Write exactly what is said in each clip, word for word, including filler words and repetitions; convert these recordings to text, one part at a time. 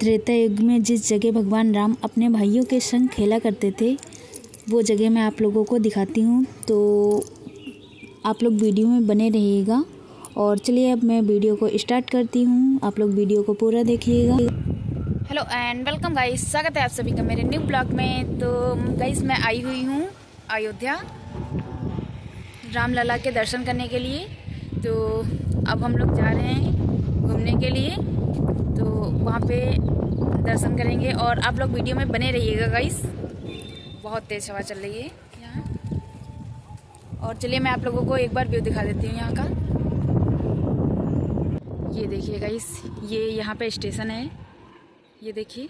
त्रेता युग में जिस जगह भगवान राम अपने भाइयों के संग खेला करते थे वो जगह मैं आप लोगों को दिखाती हूँ, तो आप लोग वीडियो में बने रहिएगा। और चलिए अब मैं वीडियो को स्टार्ट करती हूँ, आप लोग वीडियो को पूरा देखिएगा। हेलो एंड वेलकम गाइस, स्वागत है आप सभी का मेरे न्यू ब्लॉग में। तो गाइस मैं आई हुई हूँ अयोध्या रामलला के दर्शन करने के लिए। तो अब हम लोग जा रहे हैं घूमने के लिए, तो वहाँ पे दर्शन करेंगे और आप लोग वीडियो में बने रहिएगा गाइस। बहुत तेज़ हवा चल रही है यहाँ। और चलिए मैं आप लोगों को एक बार व्यू दिखा देती हूँ यहाँ का। ये देखिए गाइस, ये यहाँ पे स्टेशन है, ये देखिए।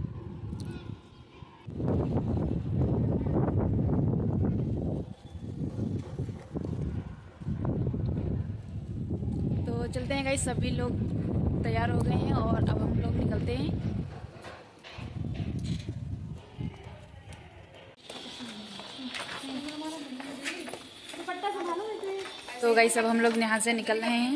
तो चलते हैं गाइस, सभी लोग तैयार हो गए हैं और अब हम लोग निकलते हैं। तो गाइस अब हम लोग यहाँ से निकल रहे हैं।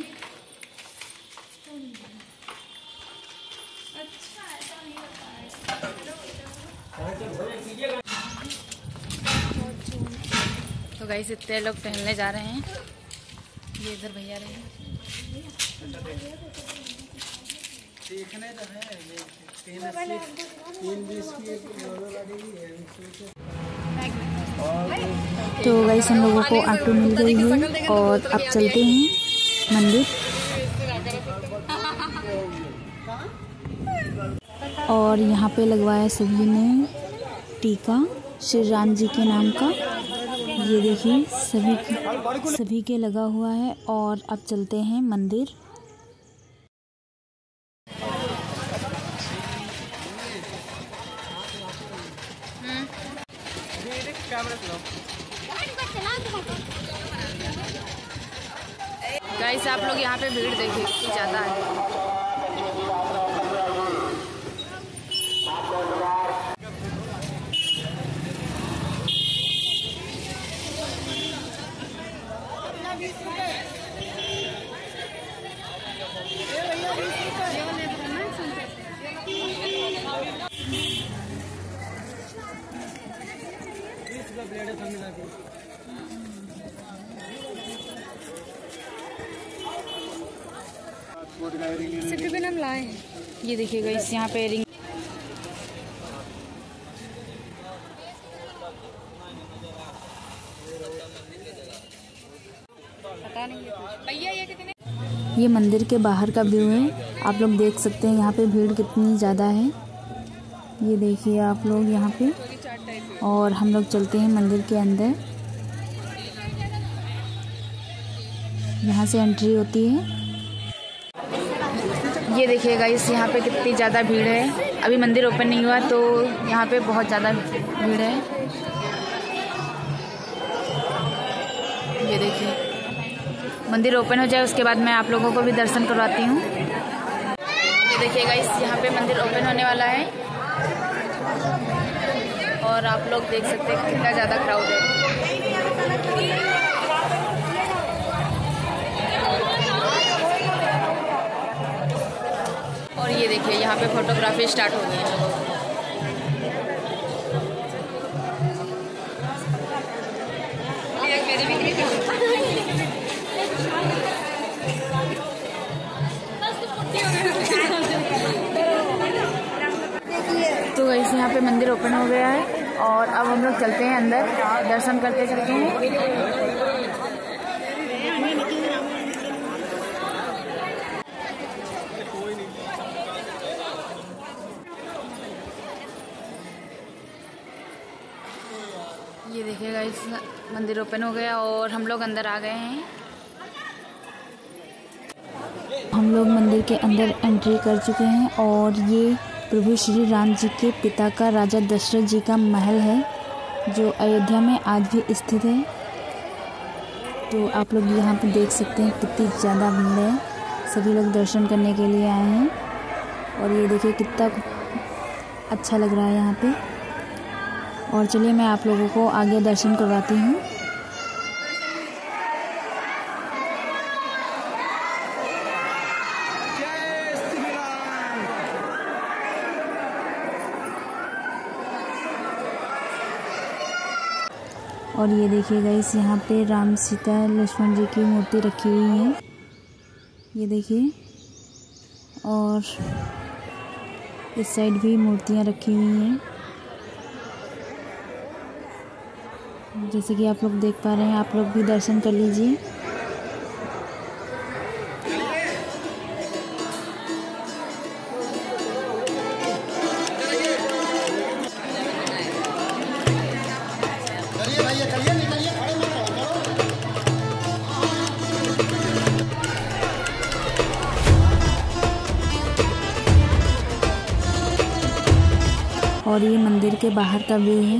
तो गाइस इतने लोग टहलने जा रहे हैं, ये इधर भैया रहे हैं। तो गाइस हम लोगों को ऑटो मिल गई है और अब चलते हैं मंदिर। और यहाँ पे लगवाया सभी ने टीका श्री राम जी के नाम का, ये देखिए सभी के सभी के लगा हुआ है। और अब चलते हैं मंदिर। गाइस आप लोग यहाँ पे भीड़ देखिए कितनी ज़्यादा है। हम लाए हैं, ये देखिए गाइस यहाँ पे रिंग। पता नहीं भैया ये कितने। ये मंदिर के बाहर का व्यू है, आप लोग देख सकते हैं यहाँ पे भीड़ कितनी ज़्यादा है, ये देखिए आप लोग यहाँ पे। और हम लोग चलते हैं मंदिर के अंदर, यहाँ से एंट्री होती है। ये देखिए गाइस यहाँ पे कितनी ज़्यादा भीड़ है, अभी मंदिर ओपन नहीं हुआ तो यहाँ पे बहुत ज़्यादा भीड़ है। ये देखिए मंदिर ओपन हो जाए उसके बाद मैं आप लोगों को भी दर्शन करवाती हूँ। ये देखिए गाइस यहाँ पे मंदिर ओपन होने वाला है और आप लोग देख सकते हैं कितना ज़्यादा क्राउड है। और ये देखिए यहाँ पे फोटोग्राफी स्टार्ट हो गई है। तो गाइस यहाँ पे मंदिर ओपन हो गया है और अब हम लोग चलते हैं अंदर, दर्शन करते चलते हैं। ये देखिए गाइस मंदिर ओपन हो गया और हम लोग अंदर आ गए हैं। हम लोग मंदिर के अंदर एंट्री कर चुके हैं और ये प्रभु श्री राम जी के पिता का राजा दशरथ जी का महल है जो अयोध्या में आज भी स्थित है। तो आप लोग यहाँ पे देख सकते हैं कितनी ज़्यादा भीड़ है, सभी लोग दर्शन करने के लिए आए हैं। और ये देखिए कितना अच्छा लग रहा है यहाँ पे। और चलिए मैं आप लोगों को आगे दर्शन करवाती हूँ। और ये देखिए गाइस, यहाँ पे राम सीता लक्ष्मण जी की मूर्ति रखी हुई है, ये देखिए। और इस साइड भी मूर्तियाँ रखी हुई हैं, जैसे कि आप लोग देख पा रहे हैं। आप लोग भी दर्शन कर लीजिए। और ये मंदिर के बाहर का व्यू है,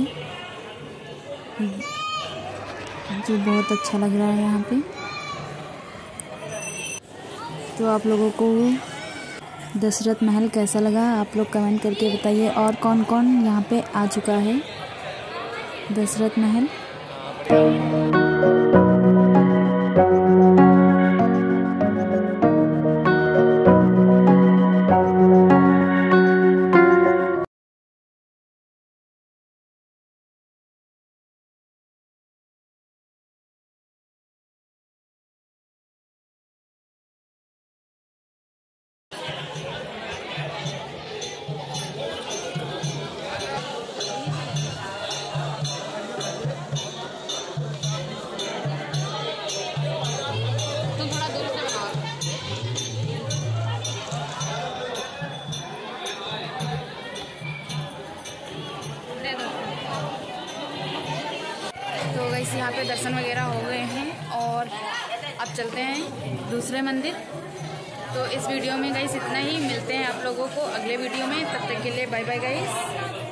जो बहुत अच्छा लग रहा है यहाँ पे। तो आप लोगों को दशरथ महल कैसा लगा, आप लोग कमेंट करके बताइए। और कौन कौन यहाँ पे आ चुका है दशरथ महल। तो गाइस यहाँ पे दर्शन वगैरह हो गए हैं और अब चलते हैं दूसरे मंदिर। तो इस वीडियो में गाइस इतना ही, मिलते हैं आप लोगों को अगले वीडियो में। तब तक के लिए बाय बाय गाइस।